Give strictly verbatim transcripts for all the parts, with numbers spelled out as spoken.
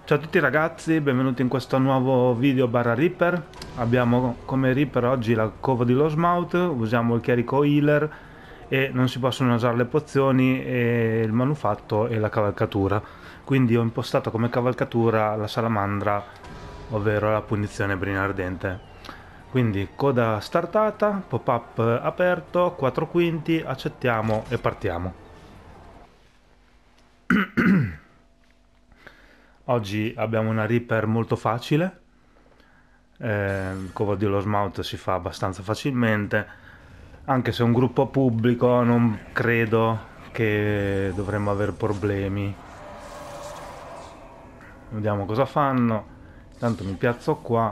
Ciao a tutti ragazzi, benvenuti in questo nuovo video barra Reaper. Abbiamo come Reaper oggi la Covo di Lossmouth, usiamo il chierico healer e non si possono usare le pozioni, e il manufatto e la cavalcatura. Quindi ho impostato come cavalcatura la salamandra, ovvero la punizione brina ardente. Quindi coda startata, pop-up aperto, quattro quinti, accettiamo e partiamo. Oggi abbiamo una Reaper molto facile, eh, il covo di Lossmouth si fa abbastanza facilmente, anche se è un gruppo pubblico non credo che dovremmo avere problemi. Vediamo cosa fanno, intanto mi piazzo qua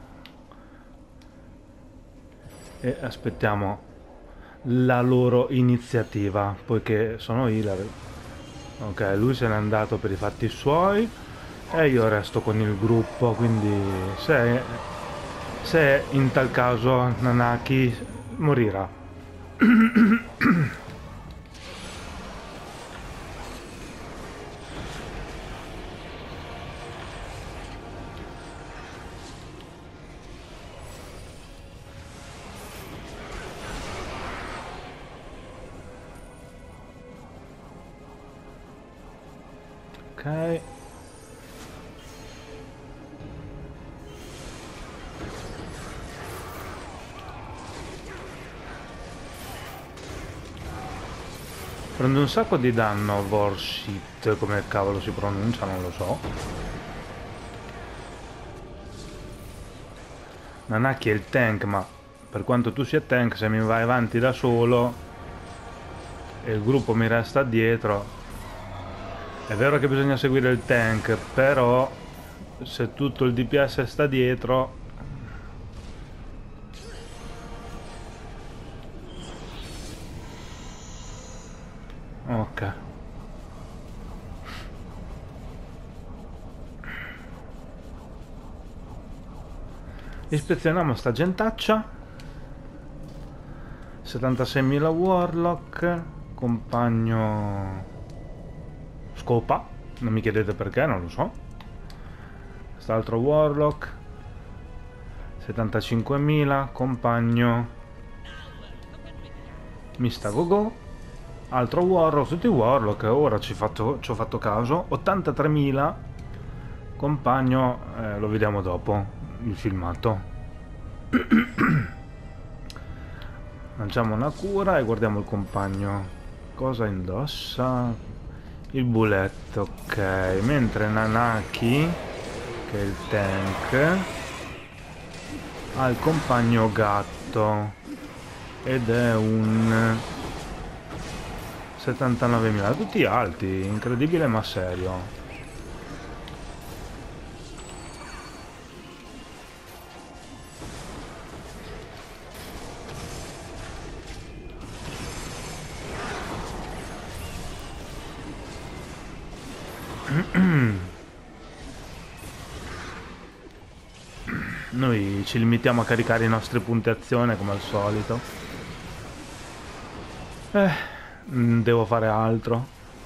e aspettiamo la loro iniziativa, poiché sono healer. Ok, lui se n'è andato per i fatti suoi e io resto con il gruppo, quindi se, se in tal caso Nanaki morirà. Ok. Prende un sacco di danno Vorshit, come cavolo si pronuncia, non lo so. Nanaki è il tank, ma per quanto tu sia tank, se mi vai avanti da solo e il gruppo mi resta dietro, è vero che bisogna seguire il tank, però se tutto il D P S sta dietro... Ok. Ispezioniamo sta gentaccia. settantaseimila Warlock, compagno scopa, non mi chiedete perché, non lo so. Quest'altro Warlock, settantacinquemila, compagno Mista Gogo, altro Warlock, tutti Warlock, ora ci, fatto, ci ho fatto caso, ottantatremila, compagno, eh, lo vediamo dopo, il filmato. Lanciamo una cura e guardiamo il compagno. Cosa indossa? Il bullet, ok. Mentre Nanaki, che è il tank, ha il compagno gatto. Ed è un settantanovemila. Tutti alti, incredibile ma serio. Noi ci limitiamo a caricare i nostri punti azione come al solito. Eh, devo fare altro.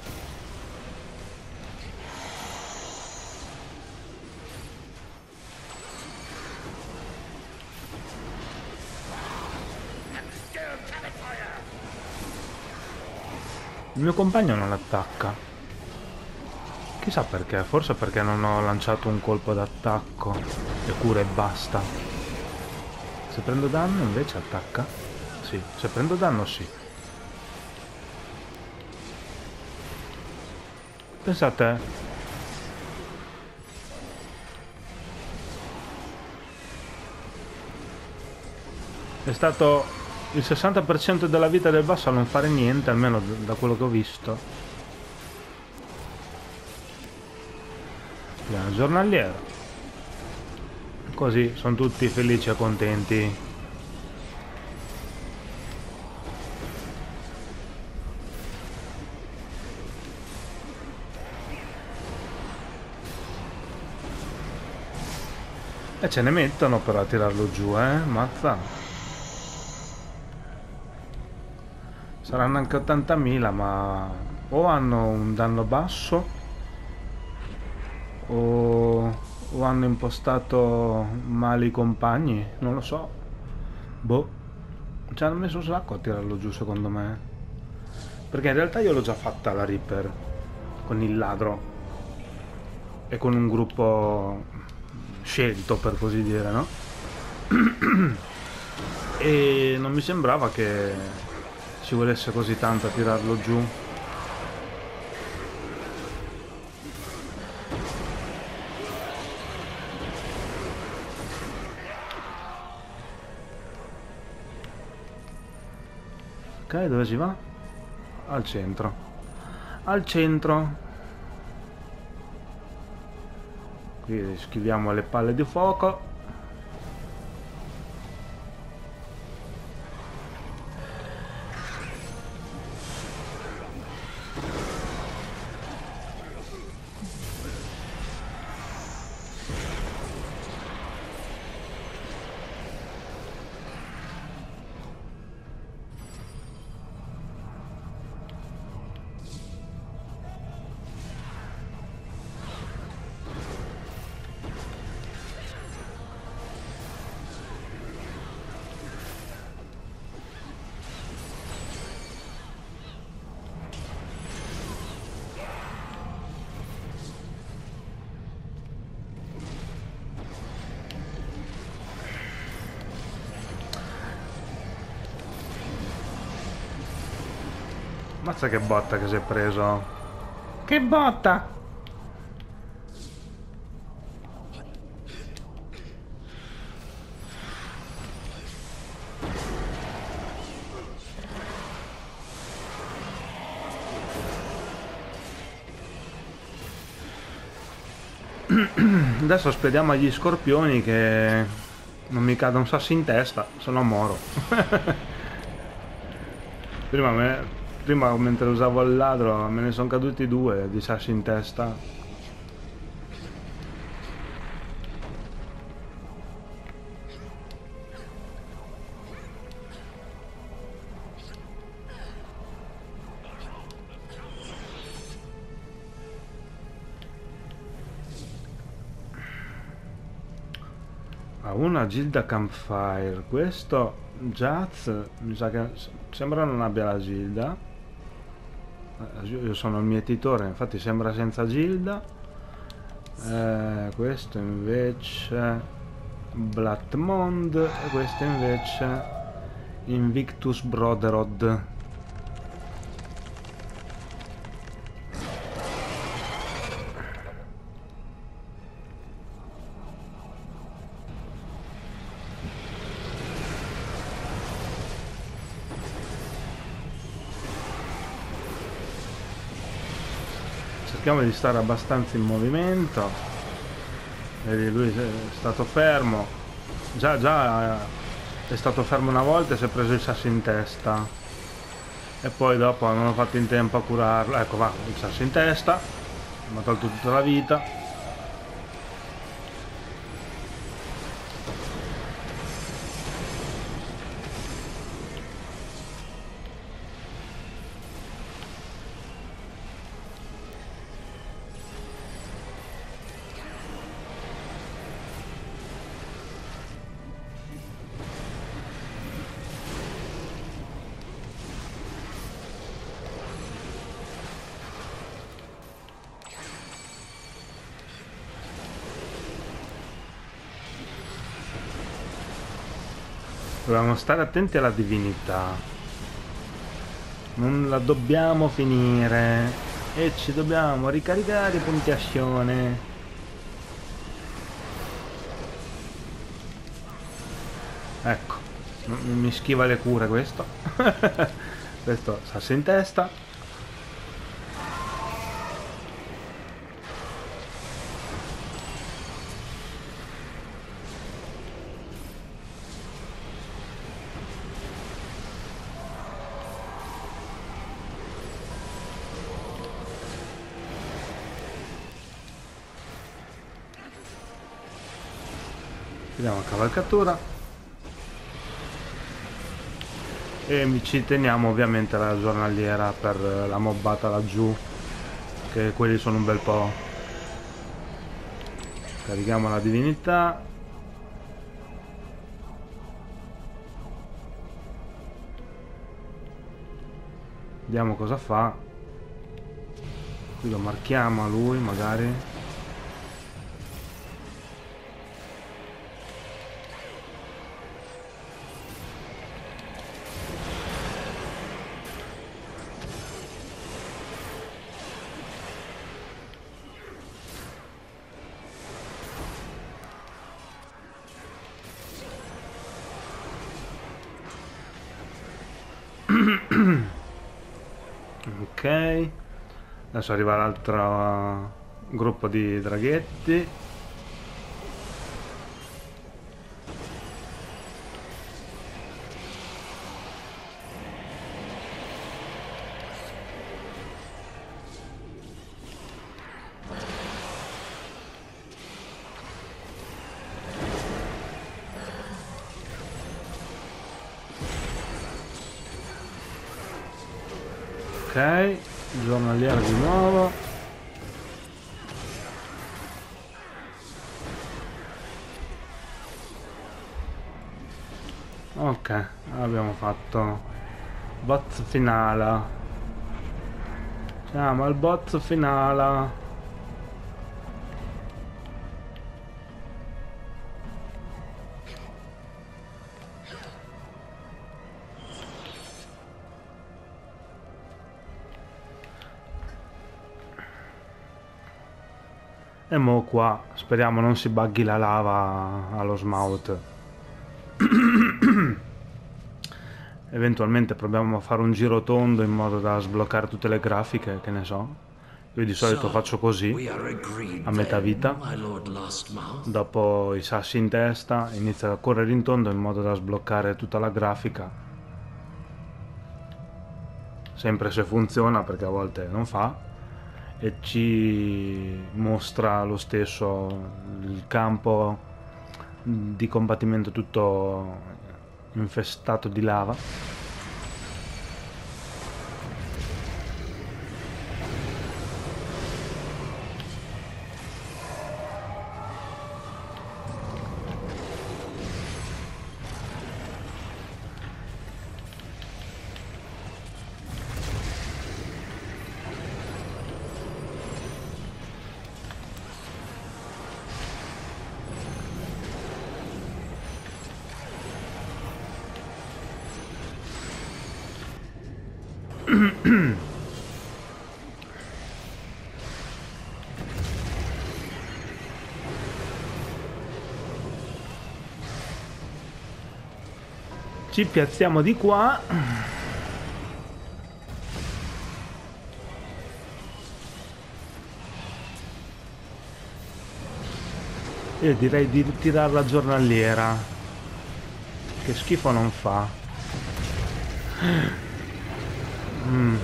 Il mio compagno non attacca. Chissà perché, forse perché non ho lanciato un colpo d'attacco e cura e basta. Se prendo danno invece attacca? Sì, se prendo danno sì. Pensate. È stato il sessanta per cento della vita del boss a non fare niente, almeno da quello che ho visto. Piano giornaliero, così sono tutti felici e contenti. E ce ne mettono però a tirarlo giù, eh, mazza. Saranno anche ottantamila, ma o hanno un danno basso o o hanno impostato male i compagni, non lo so. Boh, ci hanno messo un sacco a tirarlo giù secondo me. Perché in realtà io l'ho già fatta la Reaper con il ladro e con un gruppo scelto, per così dire, no? E non mi sembrava che ci volesse così tanto a tirarlo giù. Ok, dove si va? Al centro. Al centro. Qui schiviamo le palle di fuoco. Mazza che botta che si è preso. Che botta! Adesso spediamo agli scorpioni che non mi cada un sasso in testa, se no moro. Prima, me, prima mentre usavo il ladro me ne sono caduti due di sassi in testa. Ah, una Gilda Campfire. Questo Jazz mi sa che sembra non abbia la Gilda. Io sono il mietitore, infatti sembra senza Gilda. Eh, questo invece Blattmond e questo invece Invictus Brotherhood. Cerchiamo di stare abbastanza in movimento. Vedi, lui è stato fermo. Già, già è stato fermo una volta e si è preso il sasso in testa. E poi dopo non ho fatto in tempo a curarlo. Ecco, va, il sasso in testa. Mi ha tolto tutta la vita. Dobbiamo stare attenti alla divinità. Non la dobbiamo finire. E ci dobbiamo ricaricare i punti azione. Ecco. Mi schiva le cure questo. Questo sasso in testa. Chiudiamo la cavalcatura e ci teniamo ovviamente la giornaliera per la mobbata laggiù, che quelli sono un bel po'. Carichiamo la divinità. Vediamo cosa fa. Qui lo marchiamo a lui magari. Ok, adesso arriva l'altro gruppo di draghetti. Ok, giornaliero di nuovo. Ok, abbiamo fatto boss finale. Siamo al boss finale. E mo qua speriamo non si bughi la lava allo smout. Eventualmente proviamo a fare un giro tondo in modo da sbloccare tutte le grafiche, che ne so. Io di solito faccio così, a metà vita. Dopo i sassi in testa inizio a correre in tondo in modo da sbloccare tutta la grafica. Sempre se funziona, perché a volte non fa. E ci mostra lo stesso il campo di combattimento tutto infestato di lava. Ci piazziamo di qua. Io direi di tirare la giornaliera, che schifo non fa. Mm.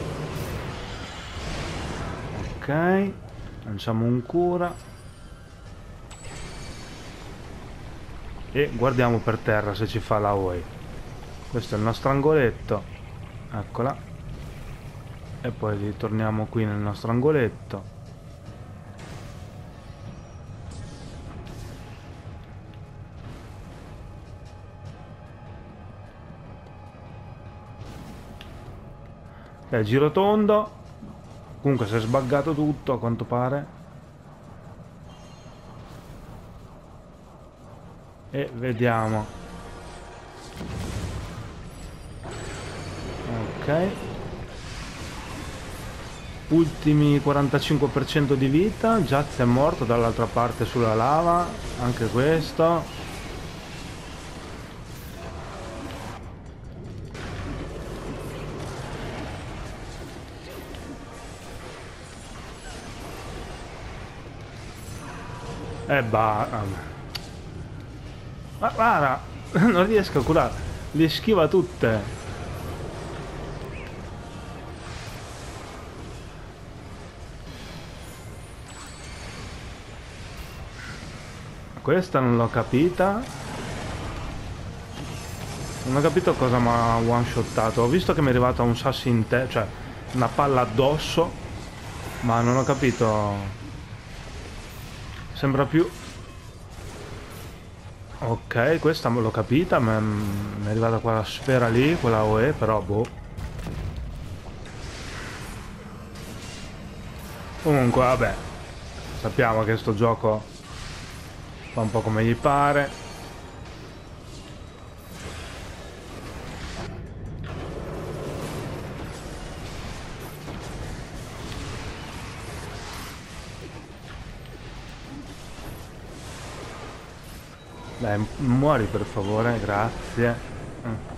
Ok, lanciamo un cura e guardiamo per terra se ci fa la way. Questo è il nostro angoletto, eccola, e poi ritorniamo qui nel nostro angoletto. Ok, giro tondo. Comunque si è sbaggato tutto a quanto pare. E vediamo. Ok. Ultimi quarantacinque per cento di vita. Jaz è morto dall'altra parte sulla lava. Anche questo. E bah. Ma guarda, non riesco a curare. Le schiva tutte. Questa non l'ho capita. Non ho capito cosa mi ha one shottato. Ho visto che mi è arrivata un sasso in te, cioè una palla addosso, ma non ho capito Sembra più... Ok, questa l'ho capita, ma mi è arrivata quella sfera lì, quella O E, però boh. Comunque, vabbè, sappiamo che sto gioco fa un po' come gli pare. Dai, muori per favore, grazie. Mm.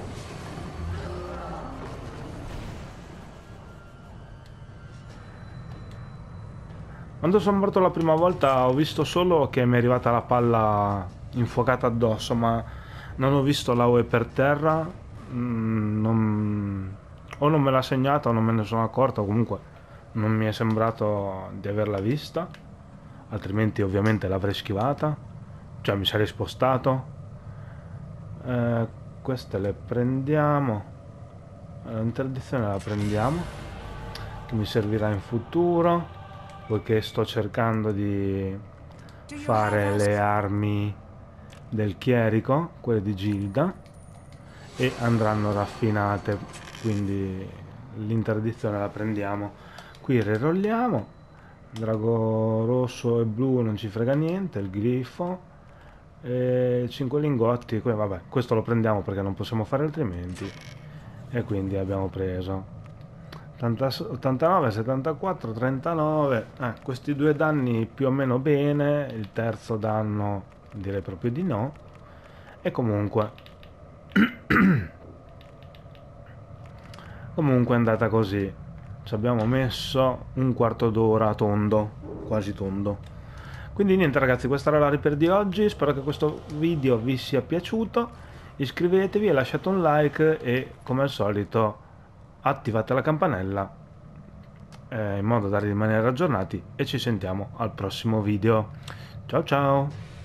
Quando sono morto la prima volta ho visto solo che mi è arrivata la palla infuocata addosso, ma non ho visto la O E per terra. Mm, non... O non me l'ha segnata o non me ne sono accorto, comunque non mi è sembrato di averla vista, altrimenti ovviamente l'avrei schivata, cioè mi sarei spostato. Eh, queste le prendiamo, eh, l'interdizione la prendiamo, che mi servirà in futuro, poiché sto cercando di fare le armi del chierico, quelle di Gilda, e andranno raffinate, quindi l'interdizione la prendiamo. Qui rerolliamo, drago rosso e blu non ci frega niente, il glifo, e cinque lingotti, que- vabbè, questo lo prendiamo perché non possiamo fare altrimenti, e quindi abbiamo preso ottanta ottantanove, settantaquattro, trentanove. Eh, questi due danni più o meno bene, il terzo danno direi proprio di no, e comunque comunque è andata così. Ci abbiamo messo un quarto d'ora tondo, quasi tondo. Quindi niente ragazzi, questa era la repair di oggi, spero che questo video vi sia piaciuto, iscrivetevi e lasciate un like e come al solito attivate la campanella eh, in modo da rimanere aggiornati, e ci sentiamo al prossimo video. Ciao ciao!